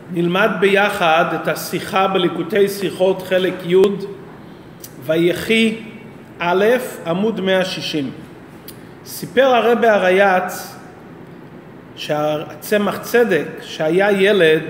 נלמד ביחד את השיחה בליקוטי שיחות חלק י' ויחי א' עמוד 160. סיפר הרבי הרייץ שהצמח צדק שהיה ילד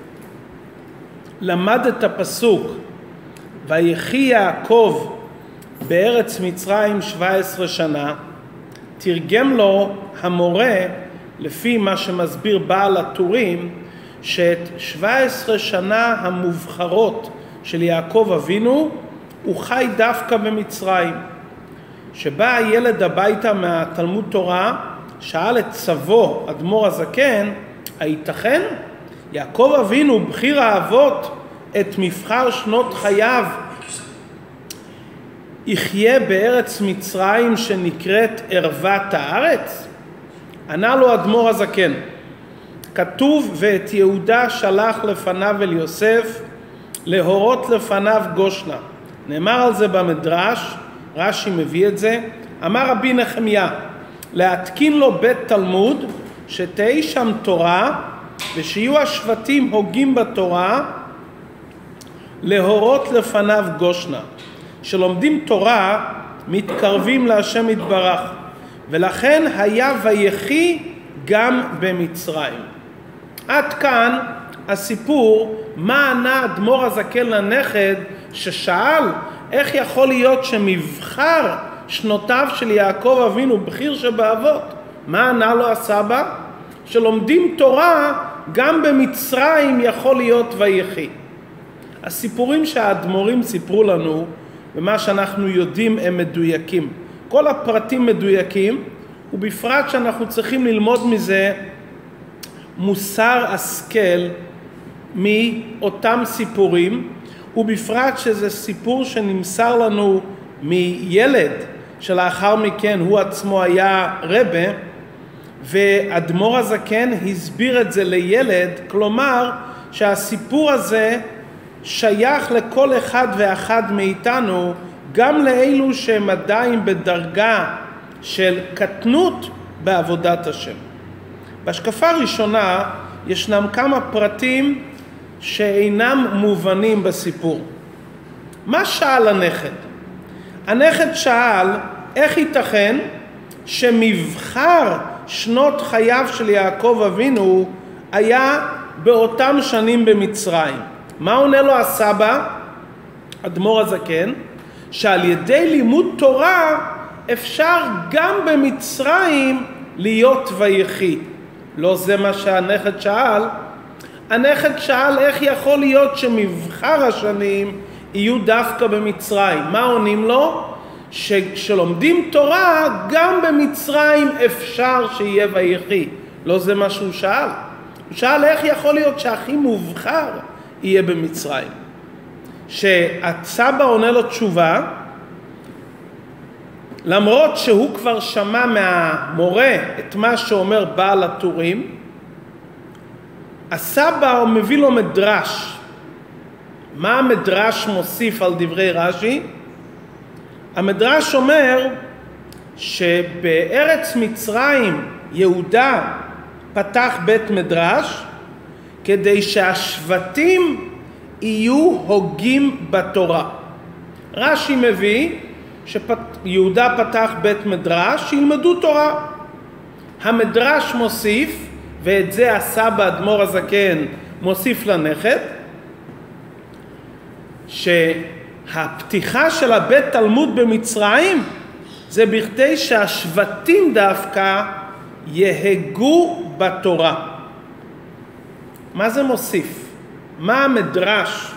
למד את הפסוק ויחי יעקב בארץ מצרים 17 שנה, תרגם לו המורה לפי מה שמסביר בעל הטורים שאת 17 שנה המובחרות של יעקב אבינו הוא חי דווקא במצרים. שבא הילד הביתה מהתלמוד תורה שאל את סבו אדמו"ר הזקן, הייתכן? יעקב אבינו בחיר האבות את מבחר שנות חייו יחיה בארץ מצרים שנקראת ערוות הארץ? ענה לו אדמו"ר הזקן, כתוב ואת יהודה שלח לפניו אל יוסף להורות לפניו גושנה. נאמר על זה במדרש, רש"י מביא את זה, אמר רבי נחמיה להתקין לו בית תלמוד שתהי שם תורה ושיהיו השבטים הוגים בתורה, להורות לפניו גושנה. שלומדים תורה מתקרבים להשם יתברך, ולכן היה ויחי גם במצרים. עד כאן הסיפור מה ענה אדמו"ר הזקן לנכד ששאל איך יכול להיות שמבחר שנותיו של יעקב אבינו בחיר שבאבות. מה ענה לו הסבא? שלומדים תורה גם במצרים יכול להיות ויחי. הסיפורים שהאדמו"רים סיפרו לנו ומה שאנחנו יודעים הם מדויקים, כל הפרטים מדויקים, ובפרט שאנחנו צריכים ללמוד מזה מוסר השכל מאותם סיפורים, ובפרט שזה סיפור שנמסר לנו מילד שלאחר מכן הוא עצמו היה רבה, ואדמו"ר הזקן הסביר את זה לילד, כלומר שהסיפור הזה שייך לכל אחד ואחד מאיתנו, גם לאלו שהם עדיין בדרגה של קטנות בעבודת השם. בהשקפה הראשונה ישנם כמה פרטים שאינם מובנים בסיפור. מה שאל הנכד? הנכד שאל איך ייתכן שמבחר שנות חייו של יעקב אבינו היה באותם שנים במצרים. מה עונה לו הסבא, אדמו"ר הזקן? שעל ידי לימוד תורה אפשר גם במצרים להיות ויחי. לא זה מה שהנכד שאל. הנכד שאל איך יכול להיות שמבחר השנים יהיו דווקא במצרים. מה עונים לו? שכשלומדים תורה גם במצרים אפשר שיהיה ויחי. לא זה מה שהוא שאל. הוא שאל איך יכול להיות שהכי מובחר יהיה במצרים. שהסבא עונה לו תשובה, למרות שהוא כבר שמע מהמורה את מה שאומר בעל הטורים, הסבא מביא לו מדרש. מה המדרש מוסיף על דברי רש"י? המדרש אומר שבארץ מצרים יהודה פתח בית מדרש כדי שהשבטים יהיו הוגים בתורה. רש"י מביא שיהודה פתח בית מדרש שילמדו תורה. המדרש מוסיף, ואת זה הסבא אדמו"ר הזקן מוסיף לנכד, שהפתיחה של הבית תלמוד במצרים זה בכדי שהשבטים דווקא יהגו בתורה. מה זה מוסיף? מה המדרש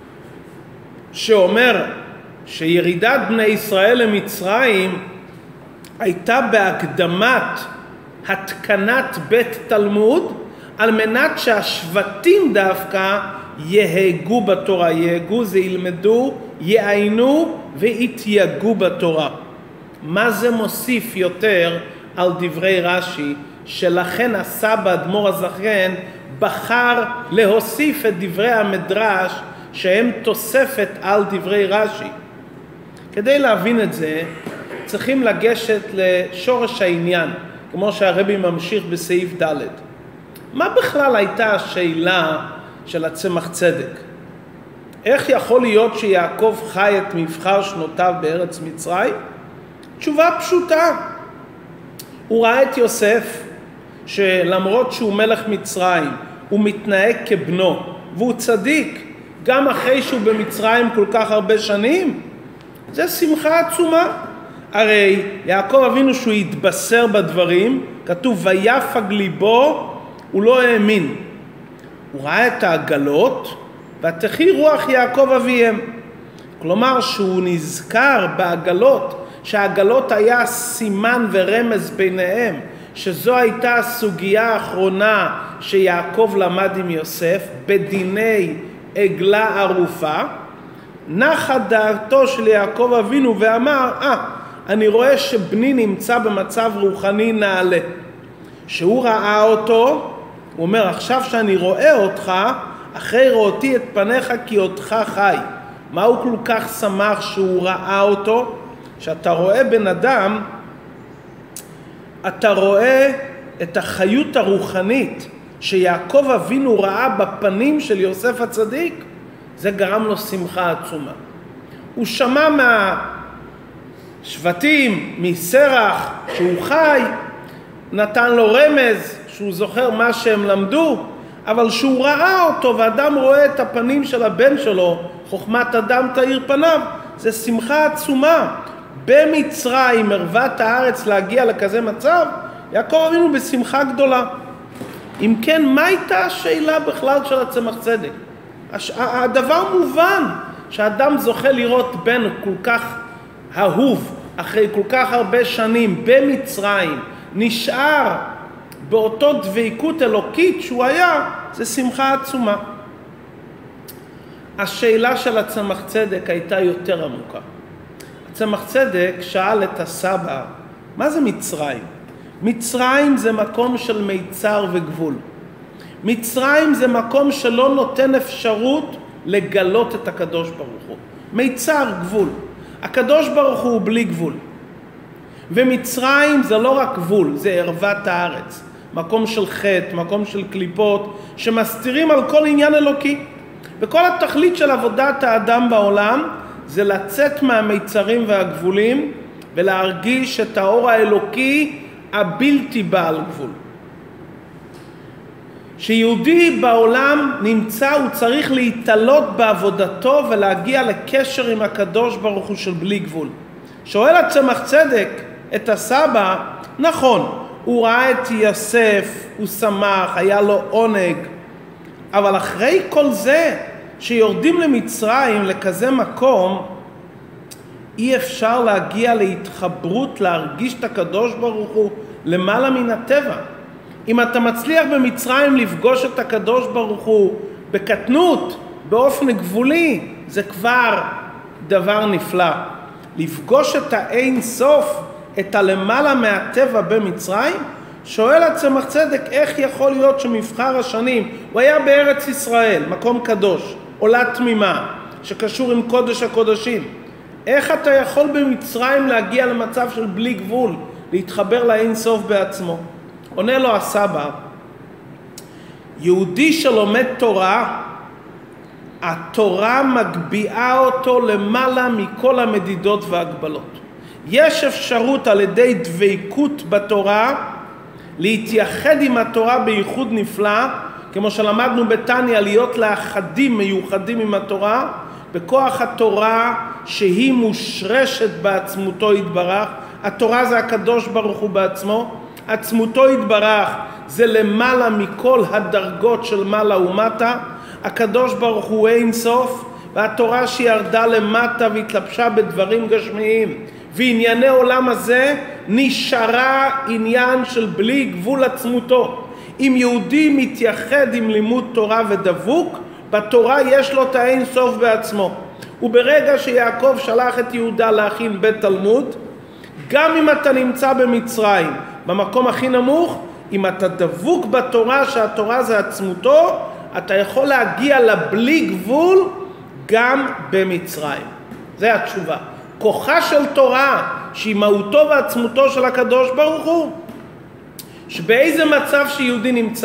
שאומר שירידת בני ישראל למצרים הייתה בהקדמת התקנת בית תלמוד על מנת שהשבטים דווקא יהגו בתורה. יהגו זה ילמדו, יעיינו ויתייגו בתורה. מה זה מוסיף יותר על דברי רש"י, שלכן הסבא אדמו"ר הזקן בחר להוסיף את דברי המדרש שהם תוספת על דברי רש"י. כדי להבין את זה צריכים לגשת לשורש העניין, כמו שהרבי ממשיך בסעיף ד'. מה בכלל הייתה השאלה של הצמח צדק. איך יכול להיות שיעקב חי את מבחר שנותיו בארץ מצרים? תשובה פשוטה. הוא ראה את יוסף, שלמרות שהוא מלך מצרים, הוא מתנהג כבנו, והוא צדיק, גם אחרי שהוא במצרים כל כך הרבה שנים. זה שמחה עצומה. הרי יעקב אבינו שהוא התבשר בדברים, כתוב ויפג ליבו, הוא לא האמין. הוא ראה את העגלות, ותחי רוח יעקב אביהם. כלומר שהוא נזכר בעגלות, שהעגלות היה סימן ורמז ביניהם, שזו הייתה הסוגיה האחרונה שיעקב למד עם יוסף, בדיני עגלה ערופה. נחה דעתו של יעקב אבינו ואמר, אני רואה שבני נמצא במצב רוחני נעלה. שהוא ראה אותו, הוא אומר, עכשיו שאני רואה אותך, אחרי ראותי את פניך כי אותך חי. מה הוא כל כך שמח שהוא ראה אותו? שאתה רואה בן אדם, אתה רואה את החיות הרוחנית שיעקב אבינו ראה בפנים של יוסף הצדיק, זה גרם לו שמחה עצומה. הוא שמע מהשבטים, מסרח, שהוא חי, נתן לו רמז, שהוא זוכר מה שהם למדו, אבל שהוא ראה אותו, ואדם רואה את הפנים של הבן שלו, חוכמת אדם תאיר פניו, זה שמחה עצומה. במצרים, ערוות הארץ, להגיע לכזה מצב, יעקב אבינו בשמחה גדולה. אם כן, מה הייתה השאלה בכלל של הצמח צדק? הדבר מובן, שאדם זוכה לראות בן כל כך אהוב, אחרי כל כך הרבה שנים במצרים, נשאר באותו דבקות אלוקית שהוא היה, זה שמחה עצומה. השאלה של הצמח צדק הייתה יותר עמוקה. הצמח צדק שאל את הסבא, מה זה מצרים? מצרים זה מקום של מיצר וגבול. מצרים זה מקום שלא נותן אפשרות לגלות את הקדוש ברוך הוא. מיצר, גבול. הקדוש ברוך הוא בלי גבול. ומצרים זה לא רק גבול, זה ערוות הארץ. מקום של חטא, מקום של קליפות, שמסתירים על כל עניין אלוקי. וכל התכלית של עבודת האדם בעולם, זה לצאת מהמיצרים והגבולים, ולהרגיש את האור האלוקי הבלתי בעל גבול. שיהודי בעולם נמצא, הוא צריך להתעלות בעבודתו ולהגיע לקשר עם הקדוש ברוך הוא של בלי גבול. שואל הצמח צדק את הסבא, נכון, הוא ראה את יוסף, הוא שמח, היה לו עונג, אבל אחרי כל זה שיורדים למצרים, לכזה מקום, אי אפשר להגיע להתחברות, להרגיש את הקדוש ברוך הוא למעלה מן הטבע. אם אתה מצליח במצרים לפגוש את הקדוש ברוך הוא בקטנות, באופן גבולי, זה כבר דבר נפלא. לפגוש את האין סוף, את הלמעלה מהטבע במצרים, שואל הצמח צדק, איך יכול להיות שמבחר השנים, הוא היה בארץ ישראל, מקום קדוש, עולה תמימה, שקשור עם קודש הקודשים. איך אתה יכול במצרים להגיע למצב של בלי גבול, להתחבר לאין סוף בעצמו? עונה לו הסבא, יהודי שלומד תורה, התורה מגביעה אותו למעלה מכל המדידות והגבלות. יש אפשרות על ידי דבקות בתורה, להתייחד עם התורה בייחוד נפלא, כמו שלמדנו בתניא, להיות לאחדים מיוחדים עם התורה, בכוח התורה שהיא מושרשת בעצמותו יתברך. התורה זה הקדוש ברוך הוא בעצמו, עצמותו יתברך זה למעלה מכל הדרגות של מעלה ומטה, הקדוש ברוך הוא אין סוף, והתורה שירדה למטה והתלבשה בדברים גשמיים, וענייני עולם הזה נשארה עניין של בלי גבול עצמותו. אם יהודי מתייחד עם לימוד תורה ודבוק, בתורה יש לו את האין סוף בעצמו. וברגע שיעקב שלח את יהודה להכין בית תלמוד, גם אם אתה נמצא במצרים, במקום הכי נמוך, אם אתה דבוק בתורה, שהתורה זה עצמותו, אתה יכול להגיע לבלי גבול גם במצרים. זה התשובה. כוחה של תורה, שהיא מהותו ועצמותו של הקדוש ברוך הוא, שבאיזה מצב שיהודי נמצא,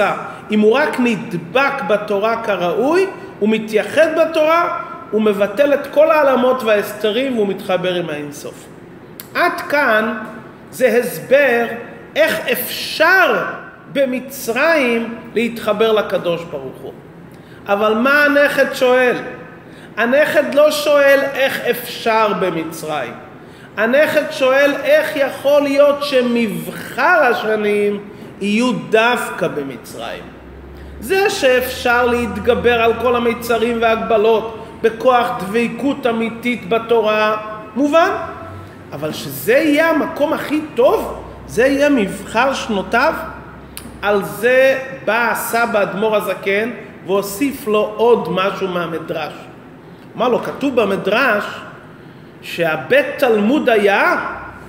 אם הוא רק נדבק בתורה כראוי, הוא מתייחד בתורה, הוא מבטל את כל העלמות וההסתרים והוא מתחבר עם האינסוף. עד כאן זה הסבר איך אפשר במצרים להתחבר לקדוש ברוך הוא. אבל מה הנכד שואל? הנכד לא שואל איך אפשר במצרים. הנכד שואל איך יכול להיות שמבחר השנים יהיו דווקא במצרים. זה שאפשר להתגבר על כל המצרים והגבלות בכוח דבקות אמיתית בתורה, מובן. אבל שזה יהיה המקום הכי טוב, זה יהיה מבחר שנותיו, על זה בא הסבא אדמו"ר הזקן והוסיף לו עוד משהו מהמדרש. אמר לו, כתוב במדרש שהבית תלמוד היה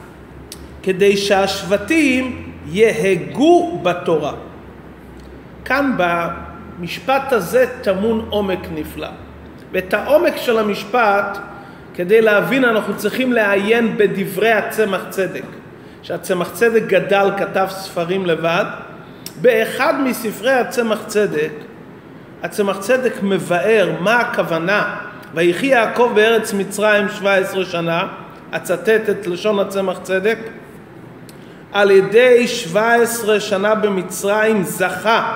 כדי שהשבטים יהגו בתורה. כאן במשפט הזה טמון עומק נפלא. ואת העומק של המשפט, כדי להבין, אנחנו צריכים לעיין בדברי הצמח צדק. שהצמח צדק גדל, כתב ספרים לבד. באחד מספרי הצמח צדק, הצמח צדק מבאר מה הכוונה. ויחי יעקב בארץ מצרים 17 שנה, אצטט את לשון הצמח צדק, על ידי 17 שנה במצרים זכה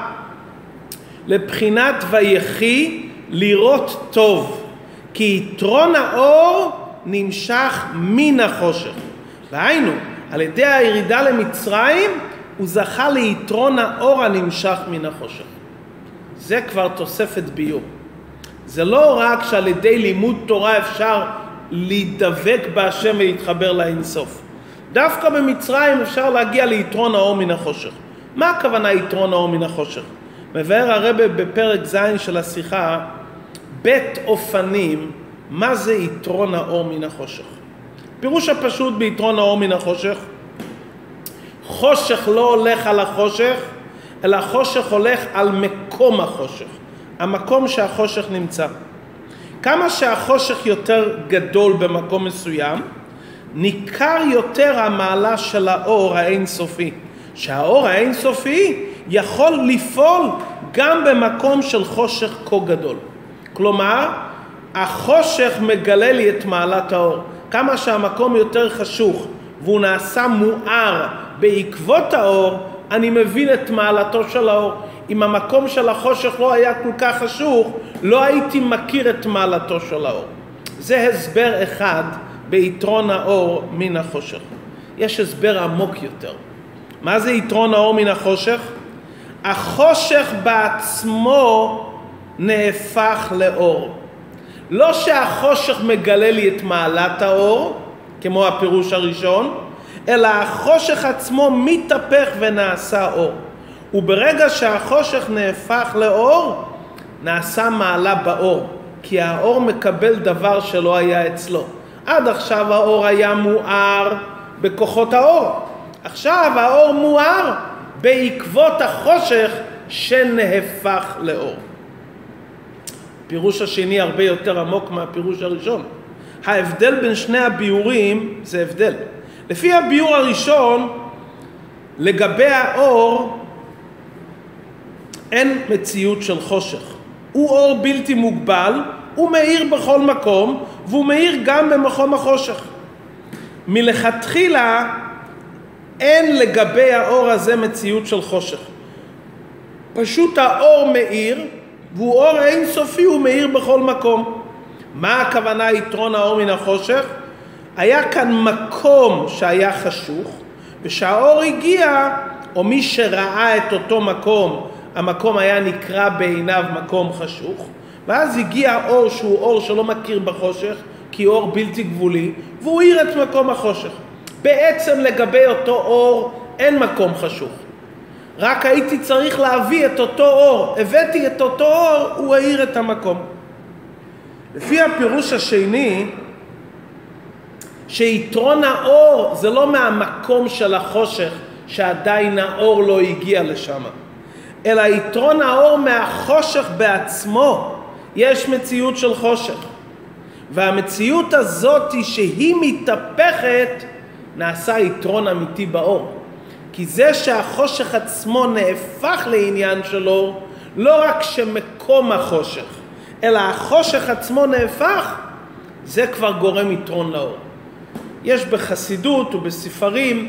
לבחינת ויחי לראות טוב, כי יתרון האור נמשך מן החושך. והיינו, על ידי הירידה למצרים הוא זכה ליתרון האור הנמשך מן החושך. זה כבר תוספת ביור. זה לא רק שעל ידי לימוד תורה אפשר להידבק בהשם ולהתחבר לאינסוף. דווקא במצרים אפשר להגיע ליתרון האור מן החושך. מה הכוונה יתרון האור מן החושך? מבאר הרב בפרק ז' של השיחה, בית אופנים, מה זה יתרון האור מן החושך? פירוש הפשוט ביתרון האור מן החושך, חושך לא הולך על החושך, אלא חושך הולך על מקום החושך. המקום שהחושך נמצא. כמה שהחושך יותר גדול במקום מסוים, ניכר יותר המעלה של האור האינסופי. שהאור האינסופי יכול לפעול גם במקום של חושך כה גדול. כלומר, החושך מגלה לי את מעלת האור. כמה שהמקום יותר חשוך והוא נעשה מואר בעקבות האור, אני מבין את מעלתו של האור. אם המקום של החושך לא היה כל כך חשוך, לא הייתי מכיר את מעלתו של האור. זה הסבר אחד ביתרון האור מן החושך. יש הסבר עמוק יותר. מה זה יתרון האור מן החושך? החושך בעצמו נהפך לאור. לא שהחושך מגלה לי את מעלת האור, כמו הפירוש הראשון, אלא החושך עצמו מתהפך ונעשה אור. וברגע שהחושך נהפך לאור, נעשה מעלה באור, כי האור מקבל דבר שלא היה אצלו. עד עכשיו האור היה מואר בכוחות האור. עכשיו האור מואר בעקבות החושך שנהפך לאור. הפירוש השני הרבה יותר עמוק מהפירוש הראשון. ההבדל בין שני הביורים זה הבדל. לפי הביור הראשון, לגבי האור, אין מציאות של חושך. הוא אור בלתי מוגבל, הוא מאיר בכל מקום, והוא מאיר גם במקום החושך. מלכתחילה, אין לגבי האור הזה מציאות של חושך. פשוט האור מאיר, והוא אור אינסופי, הוא מאיר בכל מקום. מה הכוונה יתרון האור מן החושך? היה כאן מקום שהיה חשוך, ושהאור הגיע, או מי שראה את אותו מקום, המקום היה נקרא בעיניו מקום חשוך, ואז הגיע אור שהוא אור שלא מכיר בחושך, כי אור בלתי גבולי, והוא האיר את מקום החושך. בעצם לגבי אותו אור אין מקום חשוך. רק הייתי צריך להביא את אותו אור. הבאתי את אותו אור, הוא האיר את המקום. לפי הפירוש השני, שיתרון האור זה לא מהמקום של החושך, שעדיין האור לא הגיע לשם, אלא יתרון האור מהחושך בעצמו. יש מציאות של חושך, והמציאות הזאת שהיא מתהפכת, נעשה יתרון אמיתי באור. כי זה שהחושך עצמו נהפך לעניין שלו, לא רק שמקום החושך, אלא החושך עצמו נהפך, זה כבר גורם יתרון לאור. יש בחסידות ובספרים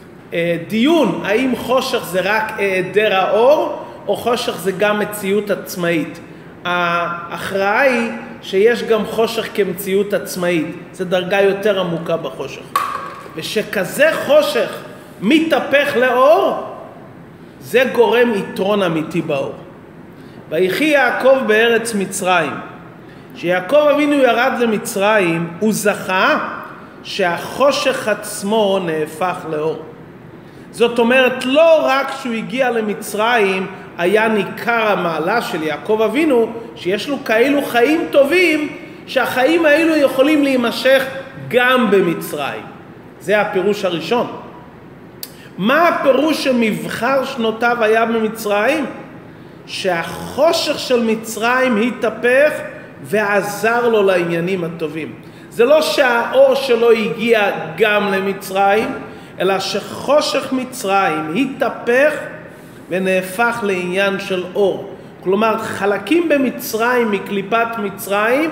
דיון, האם חושך זה רק היעדר האור, או חושך זה גם מציאות עצמאית. ההכרעה היא שיש גם חושך כמציאות עצמאית, זה דרגה יותר עמוקה בחושך. ושכזה חושך מתהפך לאור, זה גורם יתרון אמיתי באור. ויחי יעקב בארץ מצרים. כשיעקב אבינו ירד למצרים, הוא זכה שהחושך עצמו נהפך לאור. זאת אומרת, לא רק שהוא הגיע למצרים, היה ניכר המעלה של יעקב אבינו, שיש לו כאלו חיים טובים, שהחיים האלו יכולים להימשך גם במצרים. זה הפירוש הראשון. מה הפירוש שמבחר שנותיו היה במצרים? שהחושך של מצרים התהפך ועזר לו לעניינים הטובים. זה לא שהאור שלו הגיע גם למצרים, אלא שחושך מצרים התהפך ונהפך לעניין של אור. כלומר, חלקים במצרים, מקליפת מצרים,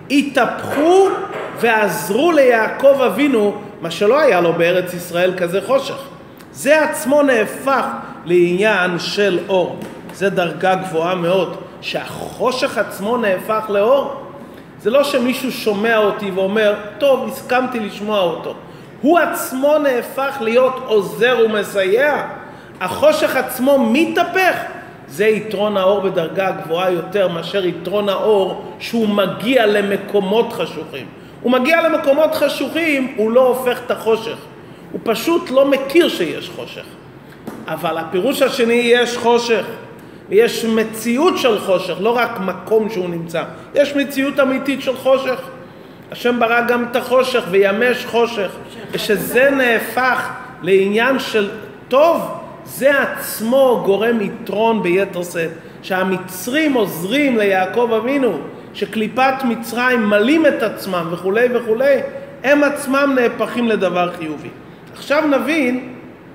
התהפכו ועזרו ליעקב אבינו, מה שלא היה לו בארץ ישראל כזה חושך. זה עצמו נהפך לעניין של אור. זה דרגה גבוהה מאוד, שהחושך עצמו נהפך לאור. זה לא שמישהו שומע אותי ואומר, טוב, הסכמתי לשמוע אותו. הוא עצמו נהפך להיות עוזר ומסייע. החושך עצמו מתהפך. זה יתרון האור בדרגה גבוהה יותר מאשר יתרון האור שהוא מגיע למקומות חשוכים. הוא מגיע למקומות חשוכים, הוא לא הופך את החושך. הוא פשוט לא מכיר שיש חושך. אבל הפירוש השני, יש חושך. ויש מציאות של חושך, לא רק מקום שהוא נמצא. יש מציאות אמיתית של חושך. השם ברא גם את החושך וימש חושך. ושזה נהפך לעניין של טוב, זה עצמו גורם יתרון ביתר שאת. שהמצרים עוזרים ליעקב אבינו, שקליפת מצרים מלים את עצמם וכו' וכו', הם עצמם נהפכים לדבר חיובי. עכשיו נבין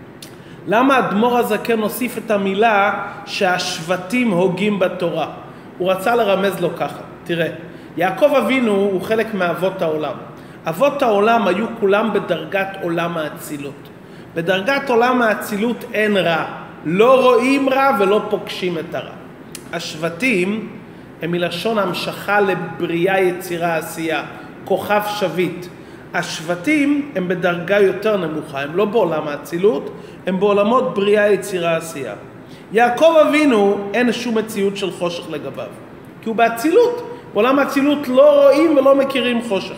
למה אדמו"ר הזקן הוסיף את המילה שהשבטים הוגים בתורה. הוא רצה לרמז לו ככה. תראה, יעקב אבינו הוא חלק מאבות העולם. אבות העולם היו כולם בדרגת עולם האצילות. בדרגת עולם האצילות אין רע. לא רואים רע ולא פוגשים את הרע. השבטים הם מלשון המשכה לבריאה, יצירה, עשייה. כוכב שביט. השבטים הם בדרגה יותר נמוכה, הם לא בעולם האצילות, הם בעולמות בריאה, יצירה, עשייה. יעקב אבינו אין שום מציאות של חושך לגביו, כי הוא באצילות. בעולם האצילות לא רואים ולא מכירים חושך.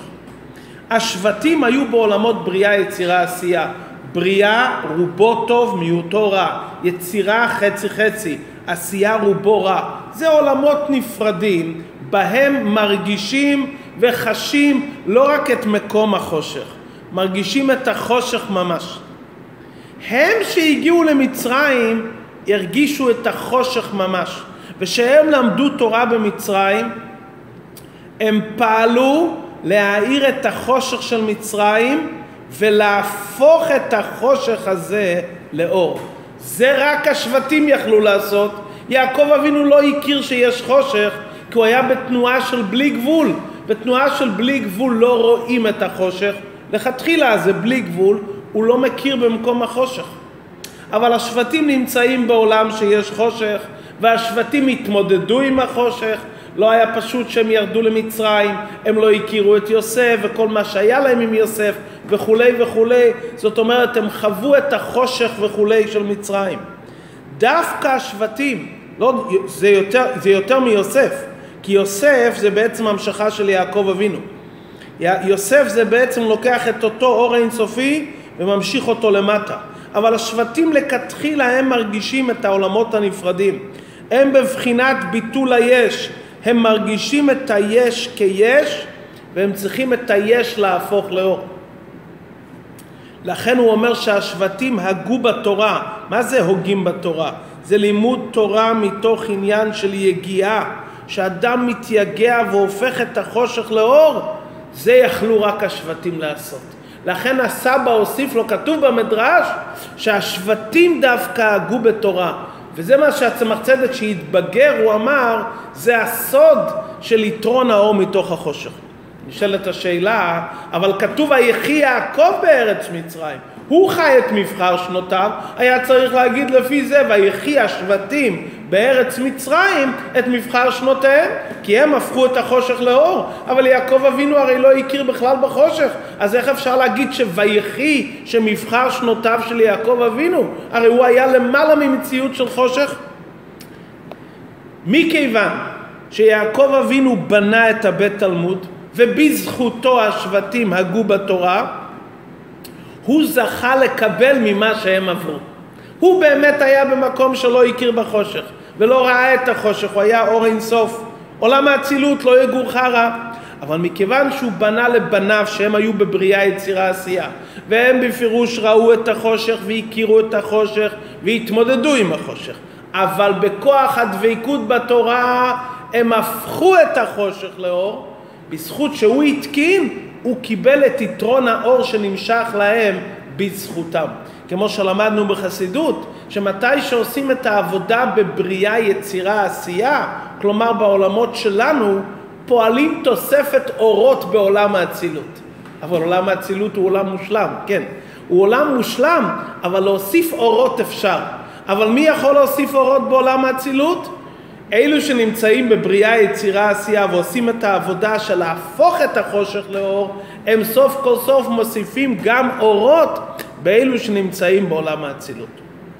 השבטים היו בעולמות בריאה, יצירה, עשייה. בריאה רובו טוב, מיעוטו רע. יצירה חצי חצי, עשייה רובו רע. זה עולמות נפרדים, בהם מרגישים וחשים לא רק את מקום החושך, מרגישים את החושך ממש. הם שהגיעו למצרים הרגישו את החושך ממש, ושהם למדו תורה במצרים, הם פעלו להאיר את החושך של מצרים ולהפוך את החושך הזה לאור. זה רק השבטים יכלו לעשות. יעקב אבינו לא הכיר שיש חושך, כי הוא היה בתנועה של בלי גבול. בתנועה של בלי גבול לא רואים את החושך. לכתחילה זה בלי גבול, הוא לא מכיר במקום החושך. אבל השבטים נמצאים בעולם שיש חושך, והשבטים התמודדו עם החושך. לא היה פשוט שהם ירדו למצרים, הם לא הכירו את יוסף וכל מה שהיה להם עם יוסף וכו' וכו'. זאת אומרת, הם חוו את החושך וכו' של מצרים. דווקא השבטים, לא, זה יותר מיוסף, כי יוסף זה בעצם המשכה של יעקב אבינו. יוסף זה בעצם לוקח את אותו אור אינסופי וממשיך אותו למטה. אבל השבטים לכתחילה הם מרגישים את העולמות הנפרדים. הם בבחינת ביטול היש. הם מרגישים את היש כיש, והם צריכים את היש להפוך לאור. לכן הוא אומר שהשבטים הגו בתורה. מה זה הוגים בתורה? זה לימוד תורה מתוך עניין של יגיעה, שאדם מתייגע והופך את החושך לאור. זה יכלו רק השבטים לעשות. לכן הסבא הוסיף לו, כתוב במדרש, שהשבטים דווקא הגו בתורה. וזה מה שהצמח צדק שהתבגר, הוא אמר, זה הסוד של יתרון האור מתוך החושך. נשאלת השאלה, אבל כתוב היחי יעקב בארץ מצרים. הוא חי את מבחר שנותיו, היה צריך להגיד לפי זה, ויחי השבטים בארץ מצרים את מבחר שנותיהם, כי הם הפכו את החושך לאור. אבל יעקב אבינו הרי לא הכיר בכלל בחושך, אז איך אפשר להגיד שויחי שמבחר שנותיו של יעקב אבינו? הרי הוא היה למעלה ממציאות של חושך. מכיוון שיעקב אבינו בנה את הבית תלמוד, ובזכותו השבטים הגו בתורה, הוא זכה לקבל ממה שהם עברו. הוא באמת היה במקום שלא הכיר בחושך, ולא ראה את החושך, הוא היה אור אין סוף. עולם האצילות לא יגור חרא. אבל מכיוון שהוא בנה לבניו שהם היו בבריאה יצירה עשייה, והם בפירוש ראו את החושך והכירו את החושך והתמודדו עם החושך, אבל בכוח הדבקות בתורה הם הפכו את החושך לאור. בזכות שהוא התקין, הוא קיבל את יתרון האור שנמשך להם בזכותם. כמו שלמדנו בחסידות, שמתי שעושים את העבודה בבריאה יצירה עשייה, כלומר בעולמות שלנו, פועלים תוספת אורות בעולם האצילות. אבל עולם האצילות הוא עולם מושלם, כן. הוא עולם מושלם, אבל להוסיף אורות אפשר. אבל מי יכול להוסיף אורות בעולם האצילות? אלו שנמצאים בבריאה יצירה עשייה ועושים את העבודה של להפוך את החושך לאור, הם סוף כל סוף מוסיפים גם אורות באלו שנמצאים בעולם האצילות.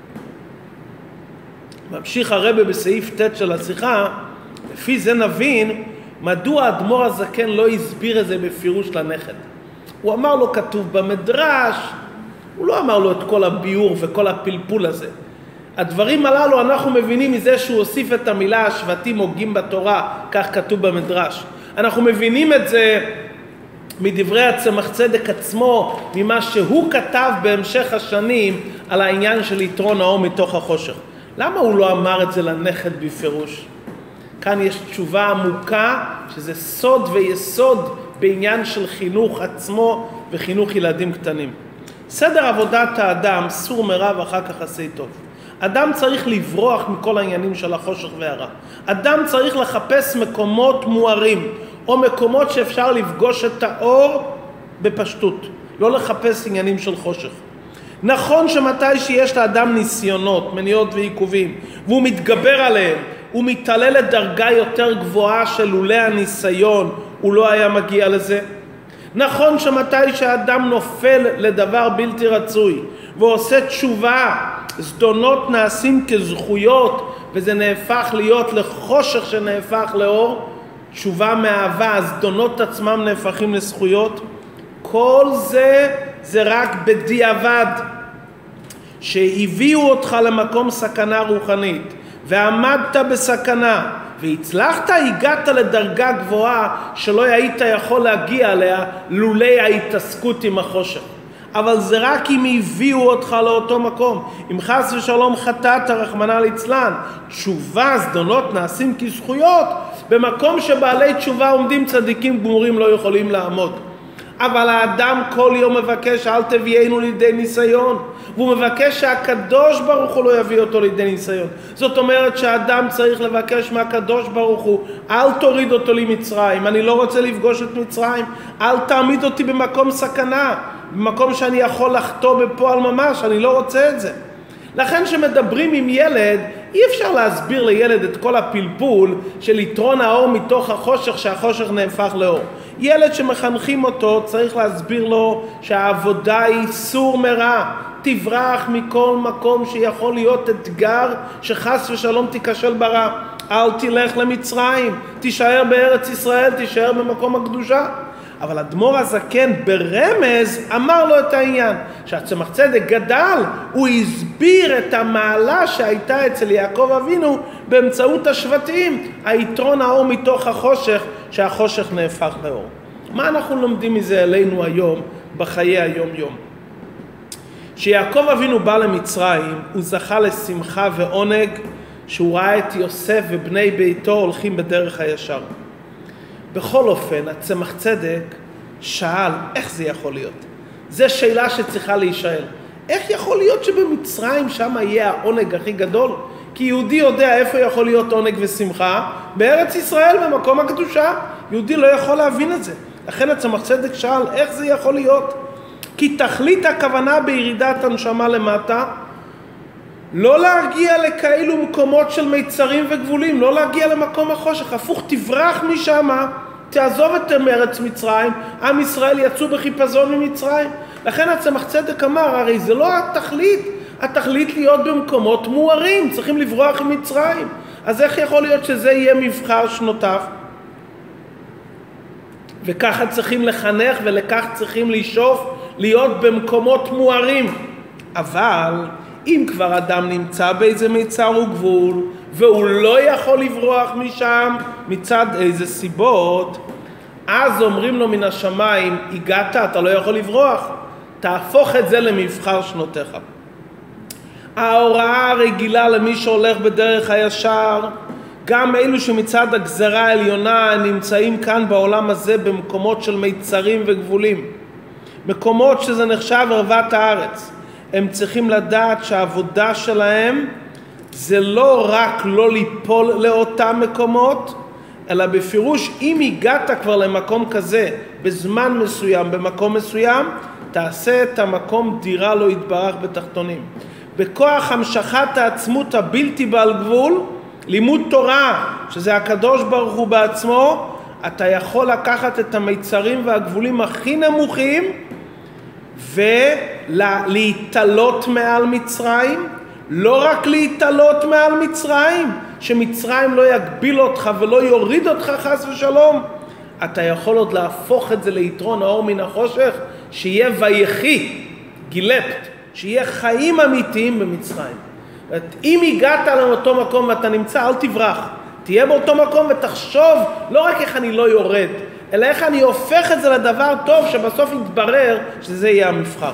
ממשיך הרב בסעיף ט' של השיחה, לפי זה נבין מדוע האדמו"ר הזקן לא הסביר את זה בפירוש לנכד. הוא אמר לו כתוב במדרש, הוא לא אמר לו את כל הביור וכל הפלפול הזה. הדברים הללו אנחנו מבינים מזה שהוא הוסיף את המילה השבטים הוגים בתורה, כך כתוב במדרש. אנחנו מבינים את זה מדברי הצמח צדק עצמו, ממה שהוא כתב בהמשך השנים על העניין של יתרון האור מתוך החושך. למה הוא לא אמר את זה לנכד בפירוש? כאן יש תשובה עמוקה שזה סוד ויסוד בעניין של חינוך עצמו וחינוך ילדים קטנים. סדר עבודת האדם סור מרע ואחר כך עשה טוב. אדם צריך לברוח מכל העניינים של החושך והרע. אדם צריך לחפש מקומות מוארים, או מקומות שאפשר לפגוש את האור בפשטות, לא לחפש עניינים של חושך. נכון שמתי שיש לאדם ניסיונות, מניעות ועיכובים, והוא מתגבר עליהם, הוא מתעלה לדרגה יותר גבוהה של לולא הניסיון, הוא לא היה מגיע לזה. נכון שמתי שהאדם נופל לדבר בלתי רצוי, ועושה תשובה, זדונות נעשים כזכויות, וזה נהפך להיות לחושך שנהפך לאור, תשובה מאהבה, הזדונות עצמם נהפכים לזכויות. כל זה רק בדיעבד, שהביאו אותך למקום סכנה רוחנית, ועמדת בסכנה, והצלחת, הגעת לדרגה גבוהה שלא היית יכול להגיע אליה לולא ההתעסקות עם החושך. אבל זה רק אם הביאו אותך לאותו מקום. אם חס ושלום חטאת, רחמנא ליצלן, תשובה, זדונות נעשים כזכויות, במקום שבעלי תשובה עומדים צדיקים גמורים לא יכולים לעמוד. אבל האדם כל יום מבקש אל תביאנו לידי ניסיון, והוא מבקש שהקדוש ברוך הוא לא יביא אותו לידי ניסיון. זאת אומרת שהאדם צריך לבקש מהקדוש ברוך הוא, אל תוריד אותו למצרים, אני לא רוצה לפגוש את מצרים, אל תעמיד אותי במקום סכנה, במקום שאני יכול לחטוא בפועל ממש, אני לא רוצה את זה. לכן שמדברים עם ילד, אי אפשר להסביר לילד את כל הפלפול של יתרון האור מתוך החושך, שהחושך נהפך לאור. ילד שמחנכים אותו צריך להסביר לו שהעבודה היא סור מרע, תברח מכל מקום שיכול להיות אתגר שחס ושלום תיכשל ברע. אל תלך למצרים, תישאר בארץ ישראל, תישאר במקום הקדושה. אבל האדמו"ר הזקן ברמז אמר לו את העניין, שהצמח צדק גדל, הוא הסביר את המעלה שהייתה אצל יעקב אבינו באמצעות השבטים, היתרון האור מתוך החושך, שהחושך נהפך לאור. מה אנחנו לומדים מזה אלינו היום בחיי היום יום? שיעקב אבינו בא למצרים, הוא זכה לשמחה ועונג שהוא ראה את יוסף ובני ביתו הולכים בדרך הישר. בכל אופן, הצמח צדק שאל איך זה יכול להיות. זה שאלה שצריכה להישאל. איך יכול להיות שבמצרים שם יהיה העונג הכי גדול? כי יהודי יודע איפה יכול להיות עונג ושמחה, בארץ ישראל, במקום הקדושה. יהודי לא יכול להבין את זה. לכן הצמח צדק שאל, איך זה יכול להיות? כי תכלית הכוונה בירידת הנשמה למטה, לא להגיע לכאלו מקומות של מיצרים וגבולים, לא להגיע למקום החושך, הפוך, תברח משם, תעזוב את ארץ מצרים, עם ישראל יצאו בחיפזון ממצרים. לכן הצמח צדק אמר, הרי זה לא התכלית, התכלית להיות במקומות מוארים, צריכים לברוח ממצרים. אז איך יכול להיות שזה יהיה מבחר שנותיו? וככה צריכים לחנך ולכך צריכים לשאוף להיות במקומות מוארים. אבל אם כבר אדם נמצא באיזה מיצר וגבול והוא לא יכול לברוח משם מצד איזה סיבות, אז אומרים לו מן השמיים, הגעת, אתה לא יכול לברוח, תהפוך את זה למבחר שנותיך. ההוראה הרגילה למי שהולך בדרך הישר, גם אלו שמצד הגזרה העליונה נמצאים כאן בעולם הזה במקומות של מיצרים וגבולים, מקומות שזה נחשב ערוות הארץ, הם צריכים לדעת שהעבודה שלהם זה לא רק לא ליפול לאותם מקומות, אלא בפירוש אם הגעת כבר למקום כזה בזמן מסוים, במקום מסוים, תעשה את המקום דירה לא יתברך בתחתונים. בכוח המשכת העצמות הבלתי בעל גבול, לימוד תורה, שזה הקדוש ברוך הוא בעצמו, אתה יכול לקחת את המיצרים והגבולים הכי נמוכים ולהתעלות מעל מצרים, לא רק להתעלות מעל מצרים, שמצרים לא יגביל אותך ולא יוריד אותך חס ושלום, אתה יכול עוד להפוך את זה ליתרון האור מן החושך, שיהיה ויחי, גילפט, שיהיה חיים אמיתיים במצרים. אם הגעת לאותו מקום ואתה נמצא, אל תברח, תהיה באותו מקום ותחשוב לא רק איך אני לא יורד, אלא איך אני הופך את זה לדבר טוב שבסוף יתברר שזה יהיה המבחר.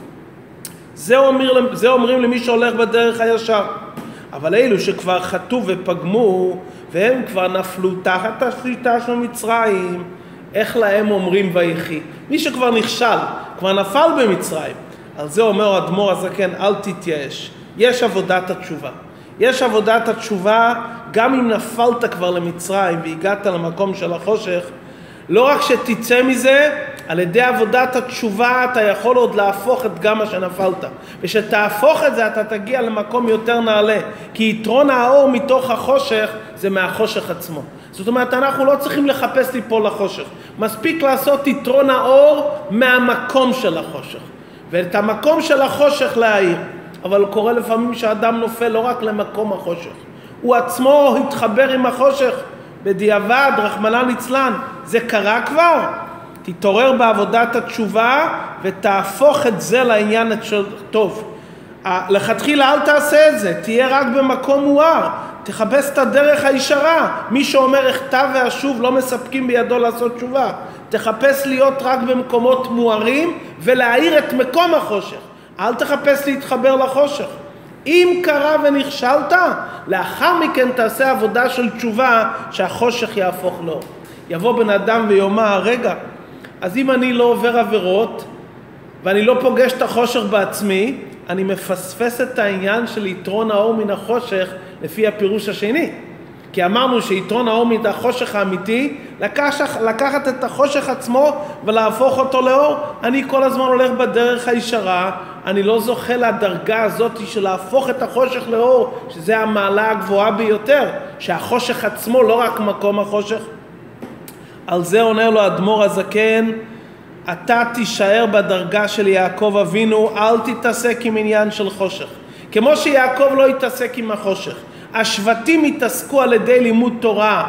זה אומרים למי שהולך בדרך הישר. אבל אלו שכבר חטאו ופגמו והם כבר נפלו תחת השליטה של מצרים, איך להם אומרים ויחי? מי שכבר נכשל, כבר נפל במצרים, על זה אומר האדמו"ר הזקן, אל תתייאש. יש עבודת התשובה. יש עבודת התשובה, גם אם נפלת כבר למצרים והגעת למקום של החושך, לא רק שתצא מזה, על ידי עבודת התשובה אתה יכול עוד להפוך את גם מה שנפלת. ושתהפוך את זה אתה תגיע למקום יותר נעלה. כי יתרון האור מתוך החושך זה מהחושך עצמו. זאת אומרת, אנחנו לא צריכים לחפש ליפול לחושך. מספיק לעשות יתרון האור מהמקום של החושך. ואת המקום של החושך להעיר. אבל קורה לפעמים שהאדם נופל לא רק למקום החושך. הוא עצמו התחבר עם החושך. בדיעבד, רחמנא ליצלן, זה קרה כבר. תתעורר בעבודת התשובה ותהפוך את זה לעניין טוב. לכתחילה אל תעשה את זה, תהיה רק במקום מואר, תחפש את הדרך הישרה. מי שאומר הכתב והשוב לא מספקים בידו לעשות תשובה. תחפש להיות רק במקומות מוארים ולהאיר את מקום החושך. אל תחפש להתחבר לחושך. אם קרה ונכשלת, לאחר מכן תעשה עבודה של תשובה שהחושך יהפוך לו. יבוא בן אדם ויאמר, רגע, אז אם אני לא עובר עבירות ואני לא פוגש את החושך בעצמי, אני מפספס את העניין של יתרון האור מן החושך לפי הפירוש השני. כי אמרנו שיתרון האור מן החושך האמיתי, לקחת את החושך עצמו ולהפוך אותו לאור. אני כל הזמן הולך בדרך הישרה, אני לא זוכה לדרגה הזאת של להפוך את החושך לאור, שזה המעלה הגבוהה ביותר, שהחושך עצמו לא רק מקום החושך. על זה עונה לו האדמו"ר הזקן, אתה תישאר בדרגה של יעקב אבינו, אל תתעסק עם עניין של חושך. כמו שיעקב לא יתעסק עם החושך. השבטים התעסקו על ידי לימוד תורה,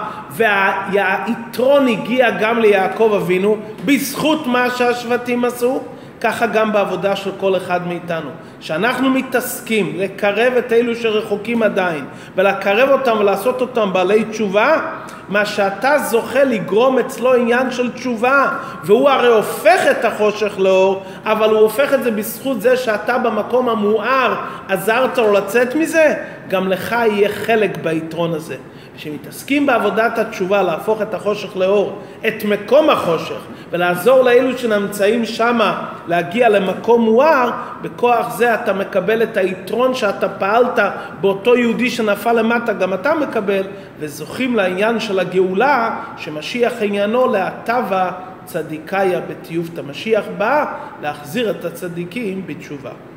והיתרון הגיע גם ליעקב אבינו, בזכות מה שהשבטים עשו, ככה גם בעבודה של כל אחד מאיתנו. שאנחנו מתעסקים לקרב את אלו שרחוקים עדיין, ולקרב אותם ולעשות אותם בעלי תשובה, מה שאתה זוכה לגרום אצלו עניין של תשובה, והוא הרי הופך את החושך לאור, אבל הוא הופך את זה בזכות זה שאתה במקום המואר עזרת לו לצאת מזה, גם לך יהיה חלק ביתרון הזה. שמתעסקים בעבודת התשובה להפוך את החושך לאור, את מקום החושך, ולעזור לאלו שנמצאים שמה להגיע למקום מואר, בכוח זה אתה מקבל את היתרון שאתה פעלת באותו יהודי שנפל למטה, גם אתה מקבל, וזוכים לעניין של הגאולה, שמשיח עניינו להטבה צדיקיה בטיוב. המשיח בא להחזיר את הצדיקים בתשובה.